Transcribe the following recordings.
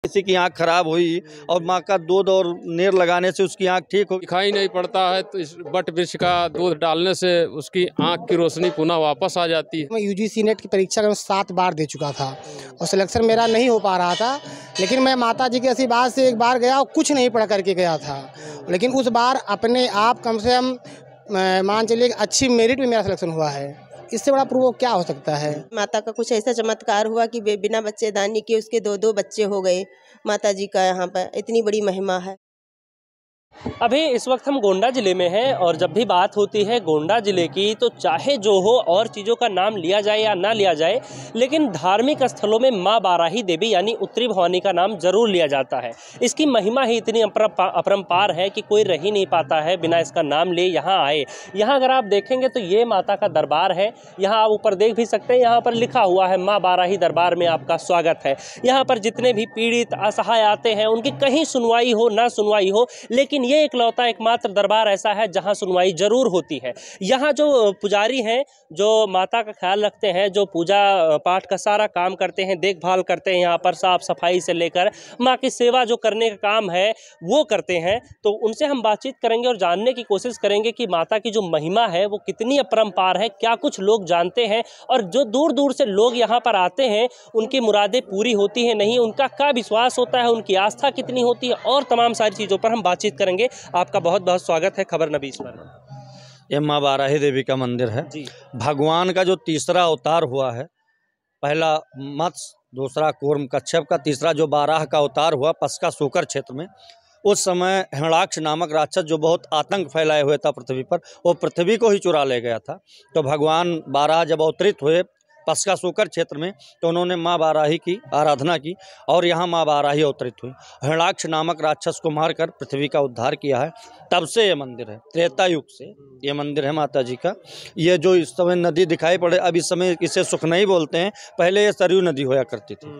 किसी की आंख खराब हुई और माँ का दूध और नीर लगाने से उसकी आंख ठीक हो। दिखाई नहीं पड़ता है तो इस बट वृक्ष का दूध डालने से उसकी आंख की रोशनी पुनः वापस आ जाती है। मैं यूजीसी नेट की परीक्षा में 7 बार दे चुका था और सिलेक्शन मेरा नहीं हो पा रहा था, लेकिन मैं माता जी के आशीर्वाद से एक बार गया और कुछ नहीं पढ़ करके गया था, लेकिन उस बार अपने आप कम से कम मान चलिए अच्छी मेरिट में मेरा सिलेक्शन हुआ है। इससे बड़ा प्रूफ क्या हो सकता है। माता का कुछ ऐसा चमत्कार हुआ कि बिना बच्चेदानी के उसके 2 बच्चे हो गए। माता जी का यहाँ पर इतनी बड़ी महिमा है। अभी इस वक्त हम गोंडा ज़िले में हैं और जब भी बात होती है गोंडा ज़िले की तो चाहे जो हो और चीज़ों का नाम लिया जाए या ना लिया जाए, लेकिन धार्मिक स्थलों में माँ बाराही देवी यानी उत्तरी भवानी का नाम जरूर लिया जाता है। इसकी महिमा ही इतनी अपरंपार है कि कोई रह ही नहीं पाता है बिना इसका नाम लिए यहाँ आए। यहाँ अगर आप देखेंगे तो ये माता का दरबार है। यहाँ आप ऊपर देख भी सकते हैं, यहाँ पर लिखा हुआ है माँ बाराही दरबार में आपका स्वागत है। यहाँ पर जितने भी पीड़ित असहाय आते हैं उनकी कहीं सुनवाई हो ना सुनवाई हो, लेकिन ये इकलौता एकमात्र दरबार ऐसा है जहां सुनवाई जरूर होती है। यहाँ जो पुजारी हैं, जो माता का ख्याल रखते हैं, जो पूजा पाठ का सारा काम करते हैं, देखभाल करते हैं, यहाँ पर साफ सफाई से लेकर माँ की सेवा जो करने का काम है वो करते हैं, तो उनसे हम बातचीत करेंगे और जानने की कोशिश करेंगे कि माता की जो महिमा है वो कितनी अपरंपार है, क्या कुछ लोग जानते हैं और जो दूर दूर से लोग यहाँ पर आते हैं उनकी मुरादें पूरी होती हैं नहीं, उनका क्या विश्वास होता है, उनकी आस्था कितनी होती है और तमाम सारी चीज़ों पर हम बातचीत करेंगे। आपका बहुत बहुत स्वागत है खबर नबीस पर। ये माँ बाराही देवी का मंदिर है जी। भगवान का जो तीसरा अवतार हुआ है, पहला मत्स्य, दूसरा कूर्म कच्छप का, तीसरा जो बाराह का अवतार हुआ पस्का सूकर क्षेत्र में, उस समय हिरण्याक्ष नामक राक्षस जो बहुत आतंक फैलाए हुए था पृथ्वी पर, वो पृथ्वी को ही चुरा ले गया था। तो भगवान बाराह जब अवतरित हुए पस्का सूकर क्षेत्र में तो उन्होंने माँ बाराही की आराधना की और यहाँ माँ बाराही अवतरित हुई। हिरण्याक्ष नामक राक्षस को मारकर पृथ्वी का उद्धार किया है। तब से ये मंदिर है, त्रेता युग से ये मंदिर है माता जी का। ये जो इस समय नदी दिखाई पड़े, अब इस समय इसे सुखनई बोलते हैं, पहले ये सरयू नदी होया करती थी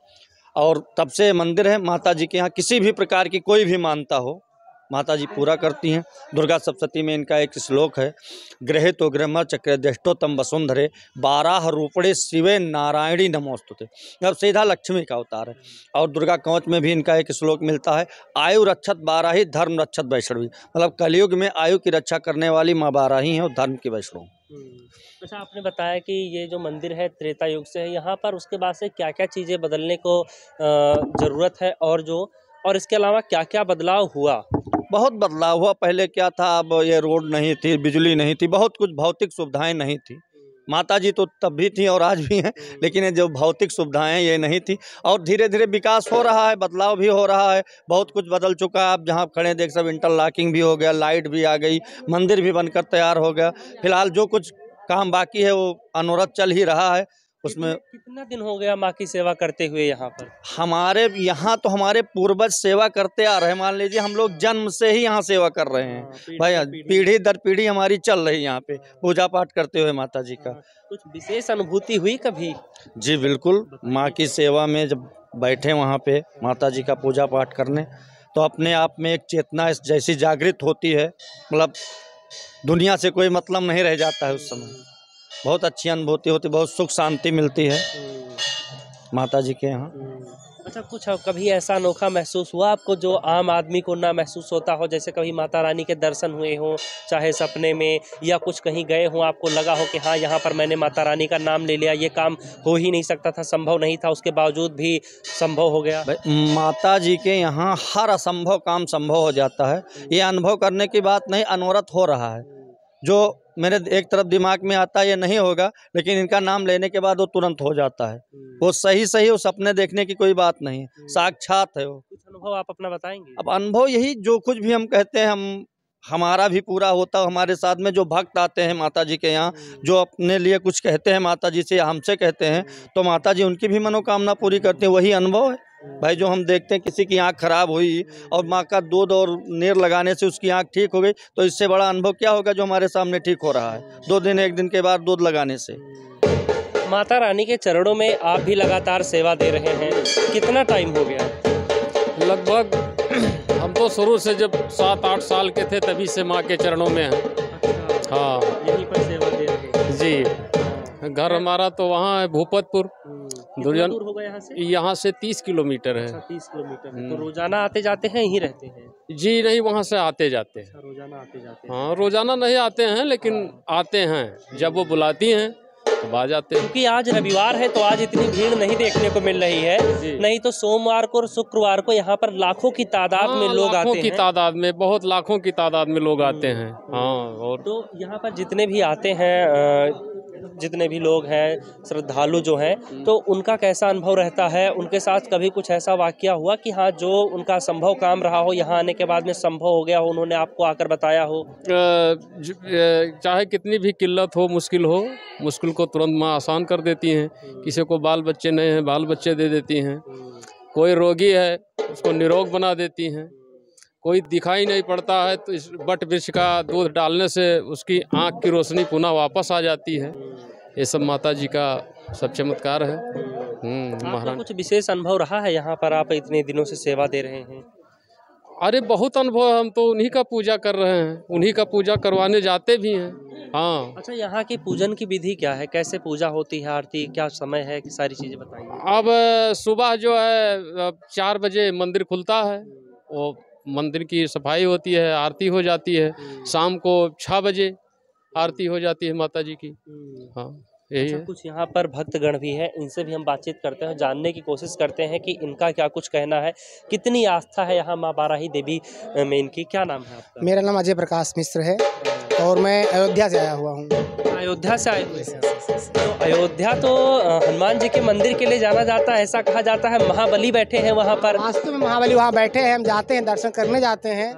और तब से मंदिर है। माता जी के यहाँ किसी भी प्रकार की कोई भी मानता हो माता जी पूरा करती हैं। दुर्गा सप्तशती में इनका एक श्लोक है, ग्रहे तो गृह चक्र दृष्टो तम वसुंधरे 12 रूपड़े शिवे नारायणी नमोस्तुते। अब सीधा लक्ष्मी का अवतार है। और दुर्गा कवच में भी इनका एक श्लोक मिलता है, आयु रक्षत बाराही धर्म रक्षत वैष्णवी, मतलब कलयुग में आयु की रक्षा करने वाली माँ बाराही हैं और धर्म की वैष्णव। अच्छा, आपने बताया कि ये जो मंदिर है त्रेता युग से है, यहाँ पर उसके बाद से क्या क्या चीज़ें बदलने को ज़रूरत है और इसके अलावा क्या क्या बदलाव हुआ? बहुत बदलाव हुआ। पहले क्या था, अब ये रोड नहीं थी, बिजली नहीं थी, बहुत कुछ भौतिक सुविधाएं नहीं थी। माता जी तो तब भी थी और आज भी हैं, लेकिन ये जो भौतिक सुविधाएं ये नहीं थी। और धीरे धीरे विकास हो रहा है, बदलाव भी हो रहा है, बहुत कुछ बदल चुका है। आप जहाँ खड़े देख सब इंटरलॉकिंग भी हो गया, लाइट भी आ गई, मंदिर भी बनकर तैयार हो गया। फिलहाल जो कुछ काम बाकी है वो अनवरत चल ही रहा है। उसमें कितना दिन हो गया माँ की सेवा करते हुए यहाँ पर? हमारे यहाँ तो हमारे पूर्वज सेवा करते आ रहे हैं। मान लीजिए हम लोग जन्म से ही यहाँ सेवा कर रहे हैं भाई, पीढ़ी दर पीढ़ी हमारी चल रही है यहाँ पे पूजा पाठ करते हुए माता जी का। कुछ विशेष अनुभूति हुई कभी? जी बिल्कुल, माँ की सेवा में जब बैठे वहाँ पे माता जी का पूजा पाठ करने, तो अपने आप में एक चेतना जैसी जागृत होती है, मतलब दुनिया से कोई मतलब नहीं रह जाता है उस समय। बहुत अच्छी अनुभूति होती, बहुत सुख शांति मिलती है माता जी के यहाँ। अच्छा, कुछ कभी ऐसा अनोखा महसूस हुआ आपको जो आम आदमी को ना महसूस होता हो? जैसे कभी माता रानी के दर्शन हुए हों, चाहे सपने में या कुछ कहीं गए हों, आपको लगा हो कि हाँ यहाँ पर मैंने माता रानी का नाम ले लिया, ये काम हो ही नहीं सकता था, संभव नहीं था, उसके बावजूद भी संभव हो गया? माता जी के यहाँ हर असंभव काम संभव हो जाता है। ये अनुभव करने की बात नहीं, अनवरत हो रहा है। जो मेरे एक तरफ दिमाग में आता है ये नहीं होगा, लेकिन इनका नाम लेने के बाद वो तुरंत हो जाता है। वो सही वो सपने देखने की कोई बात नहीं है, साक्षात है वो। कुछ अनुभव आप अपना बताएंगे? अब अनुभव यही, जो कुछ भी हम कहते हैं हमारा भी पूरा होता है। हमारे साथ में जो भक्त आते हैं माता जी के यहाँ, जो अपने लिए कुछ कहते हैं माता जी से या हमसे कहते हैं, तो माता जी उनकी भी मनोकामना पूरी करती हैं। वही अनुभव है भाई जो हम देखते हैं। किसी की आंख खराब हुई और माँ का दूध और नीर लगाने से उसकी आंख ठीक हो गई, तो इससे बड़ा अनुभव क्या होगा जो हमारे सामने ठीक हो रहा है 2 दिन 1 दिन के बाद दूध लगाने से। माता रानी के चरणों में आप भी लगातार सेवा दे रहे हैं, कितना टाइम हो गया? लगभग हम तो शुरू से जब 7-8 साल के थे तभी से माँ के चरणों में हैं। हाँ, यहीं पर सेवा दे रहे हैं जी। घर हमारा तो वहाँ है भूपतपुर, दुर्जन दूर होगा यहाँ से? यहाँ से 30 किलोमीटर है। 30 किलोमीटर है। तो रोजाना आते जाते हैं, यहीं रहते हैं? जी नहीं, वहाँ से आते जाते हैं। रोजाना आते जाते हैं। हाँ, रोजाना नहीं आते हैं, लेकिन आते हैं जब वो बुलाती हैं तो आ जाते हैं। क्योंकि आज रविवार है तो आज इतनी भीड़ नहीं देखने को मिल रही है, नहीं तो सोमवार को और शुक्रवार को यहाँ पर लाखों की तादाद में लोग आते हैं। लाखों की तादाद में, बहुत लाखों की तादाद में लोग आते हैं। हाँ, और तो यहाँ पर जितने भी आते हैं, जितने भी लोग हैं श्रद्धालु जो हैं, तो उनका कैसा अनुभव रहता है? उनके साथ कभी कुछ ऐसा वाकया हुआ कि हाँ, जो उनका संभव काम रहा हो, यहाँ आने के बाद में संभव हो गया हो, उन्होंने आपको आकर बताया हो? चाहे कितनी भी किल्लत हो, मुश्किल को तुरंत माँ आसान कर देती हैं। किसी को बाल बच्चे नहीं हैं, बाल बच्चे दे देती हैं। कोई रोगी है, उसको निरोग बना देती हैं। कोई दिखाई नहीं पड़ता है तो इस बट वृक्ष का दूध डालने से उसकी आँख की रोशनी पुनः वापस आ जाती है। ये सब माता जी का सब चमत्कार है। आपका कुछ विशेष अनुभव रहा है यहाँ पर? आप इतने दिनों से सेवा दे रहे हैं। अरे बहुत अनुभव, हम तो उन्हीं का पूजा कर रहे हैं, उन्हीं का पूजा करवाने जाते भी हैं। हाँ। अच्छा, यहाँ की पूजन की विधि क्या है? कैसे पूजा होती है? आरती क्या समय है? कि सारी चीज़ें बताइए। अब सुबह जो है 4 बजे मंदिर खुलता है, वो मंदिर की सफाई होती है, आरती हो जाती है। शाम को 6 बजे आरती हो जाती है माता जी की। हाँ, यही है। कुछ यहाँ पर भक्तगण भी हैं, इनसे भी हम बातचीत करते हैं, जानने की कोशिश करते हैं कि इनका क्या कुछ कहना है, कितनी आस्था है यहाँ माँ बाराही देवी में इनकी। क्या नाम है आपका? मेरा नाम अजय प्रकाश मिश्र है और मैं अयोध्या से आया हुआ हूँ। अयोध्या से आए हुए हैं। तो अयोध्या तो हनुमान जी के मंदिर के लिए जाना जाता है, ऐसा कहा जाता है। महाबली बैठे हैं वहाँ पर। वास्तव में महाबली वहाँ बैठे हैं, हम जाते हैं, दर्शन करने जाते हैं।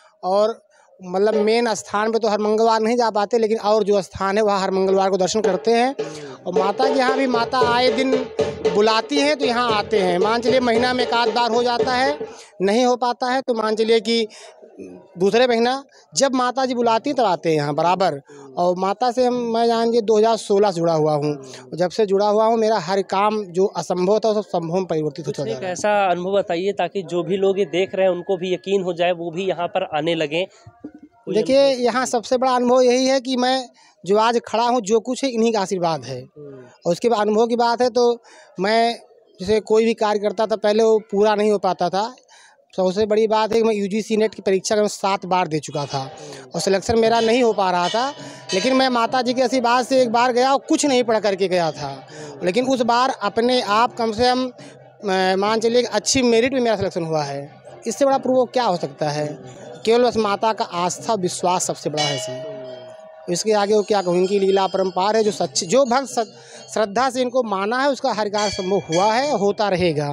और मतलब मेन स्थान पे तो हर मंगलवार नहीं जा पाते, लेकिन और जो स्थान है वहाँ हर मंगलवार को दर्शन करते हैं। और माता के यहाँ भी माता आए दिन बुलाती हैं तो यहाँ आते हैं। मान चलिए महीना में 1 बार हो जाता है, नहीं हो पाता है तो मान चलिए कि दूसरे महीना जब माता जी बुलाती हैं तब आते हैं यहाँ बराबर। और माता से मैं जानिए 2016 से जुड़ा हुआ हूँ। जब से जुड़ा हुआ हूँ मेरा हर काम जो असंभव था वो सब संभव में परिवर्तित हो चुका है। एक ऐसा अनुभव बताइए ताकि जो भी लोग ये देख रहे हैं उनको भी यकीन हो जाए, वो भी यहाँ पर आने लगे। देखिए, यहाँ सबसे बड़ा अनुभव यही है कि मैं जो आज खड़ा हूँ, जो कुछ है इन्हीं का आशीर्वाद है। और उसके बाद अनुभव की बात है तो मैं जैसे कोई भी कार्य करता था पहले वो पूरा नहीं हो पाता था। सबसे बड़ी बात है कि मैं UGC नेट की परीक्षा में 7 बार दे चुका था और सिलेक्शन मेरा नहीं हो पा रहा था। लेकिन मैं माता जी के आशीर्वाद से एक बार गया और कुछ नहीं पढ़ करके गया था, लेकिन उस बार अपने आप कम से कम मान चलिए अच्छी मेरिट में मेरा सिलेक्शन हुआ है। इससे बड़ा प्रूफ क्या हो सकता है? केवल बस माता का आस्था विश्वास सबसे बड़ा है सही। इसके आगे वो क्या कहूँ, इनकी लीला परम्पार है। जो सच्ची जो भक्त श्रद्धा से इनको माना है उसका हर कार्य संभव हुआ है, होता रहेगा।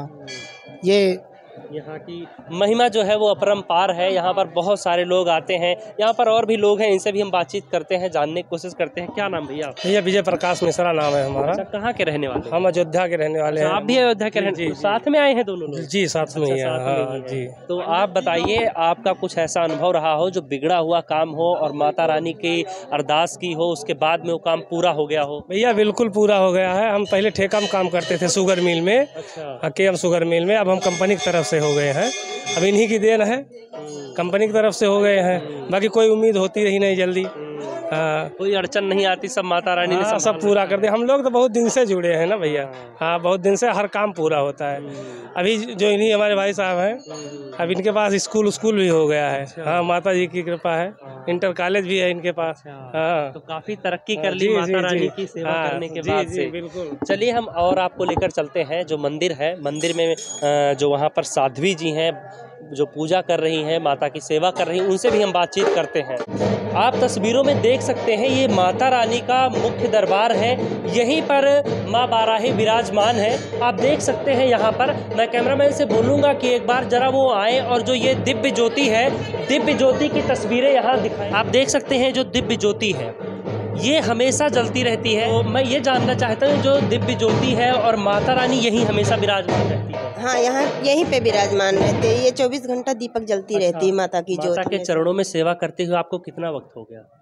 ये यहाँ की महिमा जो है वो अपरंपार है। यहाँ पर बहुत सारे लोग आते हैं। यहाँ पर और भी लोग हैं, इनसे भी हम बातचीत करते हैं, जानने की कोशिश करते हैं। क्या नाम भैया? भैया विजय प्रकाश मिश्रा नाम है हमारा। अच्छा, कहाँ के रहने वाले? हम अयोध्या के रहने वाले हैं। आप भी अयोध्या के रहने? जी, साथ में आए हैं दोनों लोग? जी, साथ में ही हैं। हाँ जी। तो आप बताइए, आपका कुछ ऐसा अनुभव रहा हो जो बिगड़ा हुआ काम हो और माता रानी की अरदास की हो, उसके बाद में वो काम पूरा हो गया हो? भैया बिल्कुल पूरा हो गया है। हम पहले ठेका में काम करते थे शुगर मिल में। अच्छा। KM शुगर मिल में। अब हम कंपनी की तरफ से हो गए हैं। अब इन्हीं की देन है, कंपनी की तरफ से हो गए हैं। बाकी कोई उम्मीद होती रही नहीं जल्दी। हाँ, कोई अड़चन नहीं आती, सब माता रानी ने सब पूरा कर दिया। हम लोग तो बहुत दिन से जुड़े हैं ना भैया। हाँ, बहुत दिन से हर काम पूरा होता है। अभी जो इन्हीं हमारे भाई साहब हैं, अब इनके पास स्कूल भी हो गया है। हाँ, माता जी की कृपा है। इंटर कॉलेज भी है इनके पास। हाँ, तो काफी तरक्की कर ली माता रानी की सेवा करने के बाद से। बिल्कुल। चलिए हम और आपको लेकर चलते हैं जो मंदिर है। मंदिर में जो वहाँ पर साध्वी जी हैं जो पूजा कर रही हैं, माता की सेवा कर रही हैं, उनसे भी हम बातचीत करते हैं। आप तस्वीरों में देख सकते हैं ये माता रानी का मुख्य दरबार है। यहीं पर माँ बाराही विराजमान है। आप देख सकते हैं यहाँ पर। मैं कैमरामैन से बोलूँगा कि एक बार जरा वो आए और जो ये दिव्य ज्योति है, दिव्य ज्योति की तस्वीरें यहाँ दिखाएं। आप देख सकते हैं जो दिव्य ज्योति है ये हमेशा जलती रहती है। तो मैं ये जानना चाहता हूँ जो दिव्य ज्योति है और माता रानी यहीं हमेशा विराजमान रहती है? हाँ, यहाँ यहीं पे विराजमान रहते हैं। ये 24 घंटा दीपक जलती रहती है माता की ज्योत। माता के चरणों में सेवा करते हुए आपको कितना वक्त हो गया?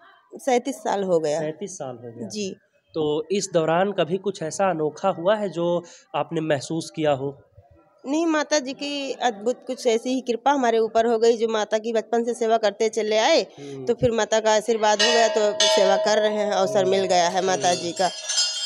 37 साल हो गया। 37 साल हो गया जी। तो इस दौरान कभी कुछ ऐसा अनोखा हुआ है जो आपने महसूस किया हो? नहीं, माता जी की अद्भुत कुछ ऐसी ही कृपा हमारे ऊपर हो गई। जो माता की बचपन से सेवा करते चले आए तो फिर माता का आशीर्वाद हो गया तो सेवा कर रहे हैं, अवसर मिल गया है माता जी का।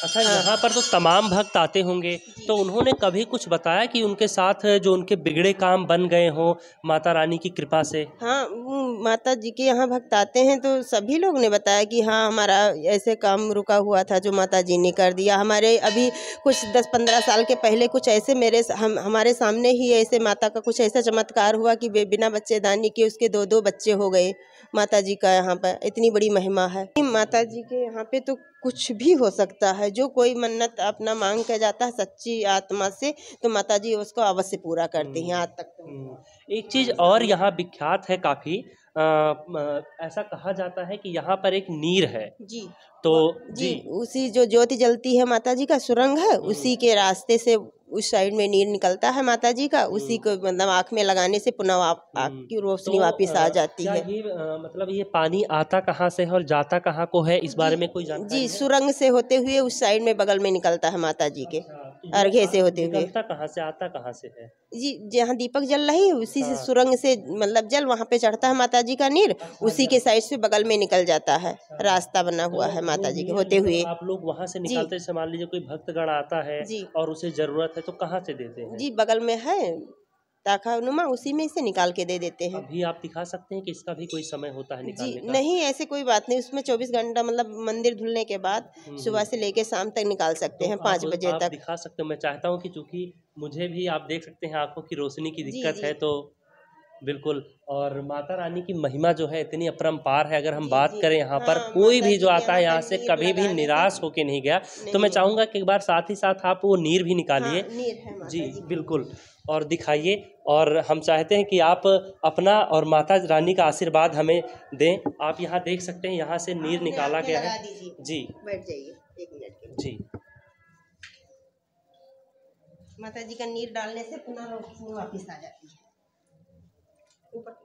अच्छा, यहाँ पर तो तमाम भक्त आते होंगे, तो उन्होंने कभी कुछ बताया कि उनके साथ जो उनके बिगड़े काम बन गए हों माता रानी की कृपा से? हाँ, माता जी के यहाँ भक्त आते हैं तो सभी लोग ने बताया कि हाँ, हमारा ऐसे काम रुका हुआ था जो माता जी ने कर दिया। हमारे अभी कुछ 10-15 साल के पहले कुछ ऐसे हमारे सामने ही ऐसे माता का कुछ ऐसा चमत्कार हुआ कि बिना बच्चेदानी के उसके 2-2 बच्चे हो गए। माता जी का यहाँ पर इतनी बड़ी महिमा है। माता जी के यहाँ पे तो कुछ भी हो सकता है, जो कोई मन्नत अपना मांग के जाता है सच्ची आत्मा से, तो माता जी उसको अवश्य पूरा करती हैं आज तक तो। एक चीज़ और यहाँ विख्यात है काफ़ी, ऐसा कहा जाता है कि यहाँ पर एक नीर है। जी तो जी, उसी जो ज्योति जलती है माता जी का सुरंग है, उसी के रास्ते से उस साइड में नीर निकलता है माता जी का, उसी को मतलब आँख में लगाने से पुनः आँख की रोशनी वापस आ जाती है। ये मतलब ये पानी आता कहाँ से है और जाता कहाँ को है, इस बारे में कोई जानकारी जी, है? सुरंग से होते हुए उस साइड में बगल में निकलता है माता जी के अर्घे से होते हुए। निकलता कहाँ से, आता कहाँ से है? जी, जहाँ दीपक जल रही है उसी से सुरंग से मतलब जल वहाँ पे चढ़ता है माता जी का नीर, उसी के साइड से बगल में निकल जाता है, रास्ता बना हुआ है माता जी के होते हुए। आप लोग वहाँ से निकालते, जैसे मान लीजिए कोई भक्तगण आता है जी और उसे जरूरत है तो कहाँ से देते हैं? जी, बगल में है ताखा नुमा, उसी में से निकाल के दे देते हैं। अभी आप दिखा सकते हैं कि इसका भी कोई समय होता है निकालने जी का? नहीं, ऐसे कोई बात नहीं, उसमें 24 घंटा मतलब मंदिर धुलने के बाद सुबह से लेके शाम तक निकाल सकते हैं, 5 बजे आप तक। दिखा सकते हो? मैं चाहता हूँ कि चूंकि मुझे भी, आप देख सकते हैं, आंखों की रोशनी की दिक्कत जी। है, तो बिल्कुल। और माता रानी की महिमा जो है इतनी अपरंपार है। अगर हम बात जी। करें यहाँ पर, हाँ, कोई माता भी जी जो के आता है यहाँ यहाँ पर से नीर कभी भी लगाने से निराश होके नहीं गया। तो मैं नहीं। चाहूँगा कि एक बार साथ ही साथ आप वो नीर भी निकालिए। हाँ, नीर है माता जी जी की। बिल्कुल, और दिखाइए। और हम चाहते हैं कि आप अपना और माता रानी का आशीर्वाद हमें दें। आप यहाँ देख सकते हैं, यहाँ से नीर निकाला गया है। जी बैठ जाइए 1 मिनट के लिए। जी, माता जी का नीर डालने से पुनः रोशनी वापस आ जाती है। ऊपर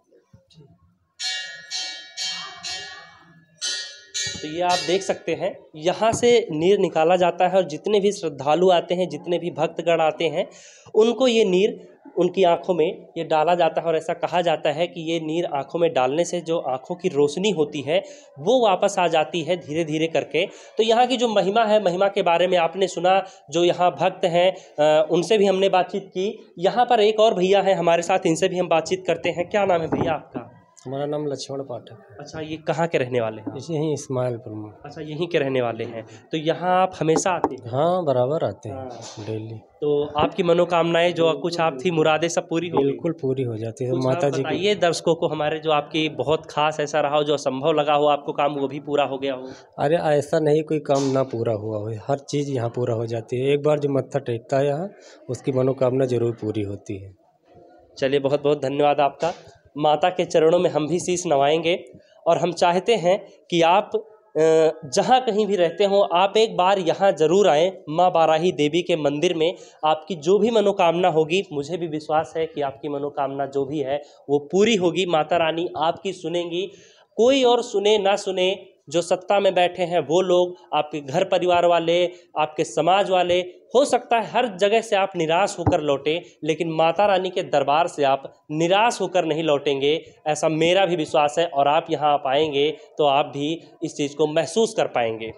तो ये आप देख सकते हैं, यहाँ से नीर निकाला जाता है और जितने भी श्रद्धालु आते हैं, जितने भी भक्तगण आते हैं, उनको ये नीर उनकी आंखों में ये डाला जाता है। और ऐसा कहा जाता है कि ये नीर आंखों में डालने से जो आंखों की रोशनी होती है वो वापस आ जाती है धीरे धीरे करके। तो यहाँ की जो महिमा है, महिमा के बारे में आपने सुना। जो यहाँ भक्त हैं उनसे भी हमने बातचीत की। यहाँ पर एक और भैया हैं हमारे साथ, इनसे भी हम बातचीत करते हैं। क्या नाम है भैया आपका? हमारा नाम लक्ष्मण पाठक है। अच्छा, ये कहाँ के रहने वाले हैं? इसे यहीं इस्माइलपुर में। अच्छा, यहीं के रहने वाले हैं। तो यहाँ आप हमेशा आते हैं? हाँ, बराबर आते हैं डेली। तो आपकी मनोकामनाएं जो कुछ आप थी, मुरादें सब पूरी हो गई? बिल्कुल पूरी हो जाती है कुछ माता आप जी की। बताइए दर्शकों को हमारे, जो आपकी बहुत खास ऐसा रहा हो, जो असंभव लगा हो आपको काम, वो भी पूरा हो गया हो। अरे ऐसा नहीं कोई काम ना पूरा हुआ हो, हर चीज़ यहाँ पूरा हो जाती है। एक बार जो मत्था टेकता है यहाँ, उसकी मनोकामना जरूर पूरी होती है। चलिए, बहुत बहुत धन्यवाद आपका। माता के चरणों में हम भी शीश नवाएंगे। और हम चाहते हैं कि आप जहाँ कहीं भी रहते हो, आप एक बार यहाँ ज़रूर आएँ, माँ बाराही देवी के मंदिर में। आपकी जो भी मनोकामना होगी, मुझे भी विश्वास है कि आपकी मनोकामना जो भी है वो पूरी होगी। माता रानी आपकी सुनेंगी। कोई और सुने ना सुने, जो सत्ता में बैठे हैं वो लोग, आपके घर परिवार वाले, आपके समाज वाले, हो सकता है हर जगह से आप निराश होकर लौटे, लेकिन माता रानी के दरबार से आप निराश होकर नहीं लौटेंगे, ऐसा मेरा भी विश्वास है। और आप यहाँ आप आएंगे तो आप भी इस चीज़ को महसूस कर पाएंगे।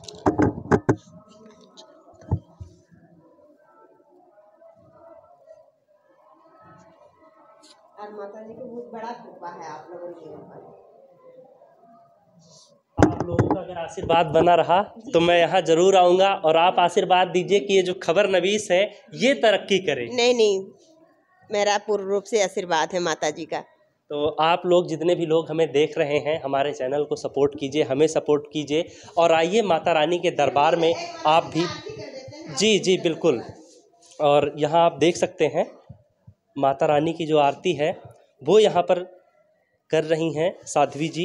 और माता जी को बहुत बड़ा कृपा है आप लोगों के ऊपर। आप लोगों का अगर आशीर्वाद बना रहा तो मैं यहाँ जरूर आऊँगा। और आप आशीर्वाद दीजिए कि ये जो खबर नवीस है ये तरक्की करे। नहीं, मेरा पूर्ण रूप से आशीर्वाद है माता जी का। तो आप लोग जितने भी लोग हमें देख रहे हैं, हमारे चैनल को सपोर्ट कीजिए, हमें सपोर्ट कीजिए। और आइए माता रानी के दरबार में आप भी। जी जी बिल्कुल। और यहाँ आप देख सकते हैं माता रानी की जो आरती है वो यहाँ पर कर रही हैं साध्वी जी।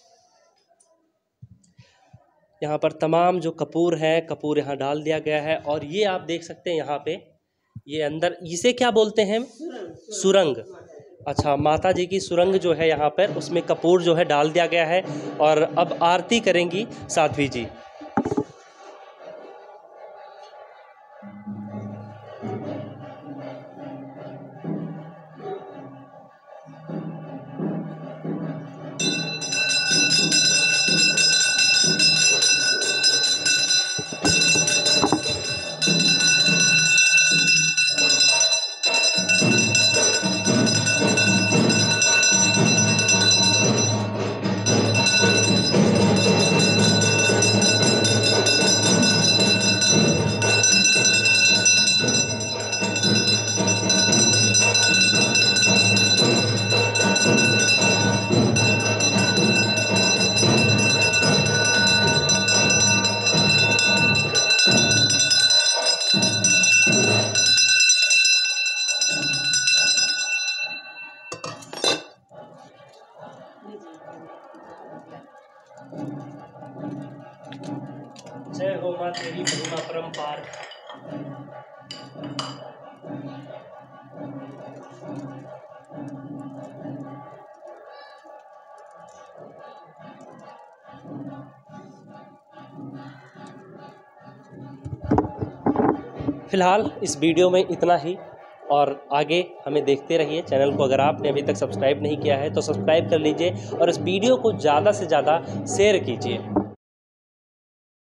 यहाँ पर तमाम जो कपूर है, कपूर यहाँ डाल दिया गया है। और ये आप देख सकते हैं यहाँ पे, ये अंदर, इसे क्या बोलते हैं? सुरंग। अच्छा, माता जी की सुरंग जो है यहाँ पर, उसमें कपूर जो है डाल दिया गया है। और अब आरती करेंगी साध्वी जी। हो माँ तेरी महिमा परम्पार। फिलहाल इस वीडियो में इतना ही, और आगे हमें देखते रहिए। चैनल को अगर आपने अभी तक सब्सक्राइब नहीं किया है तो सब्सक्राइब कर लीजिए और इस वीडियो को ज़्यादा से ज़्यादा शेयर कीजिए।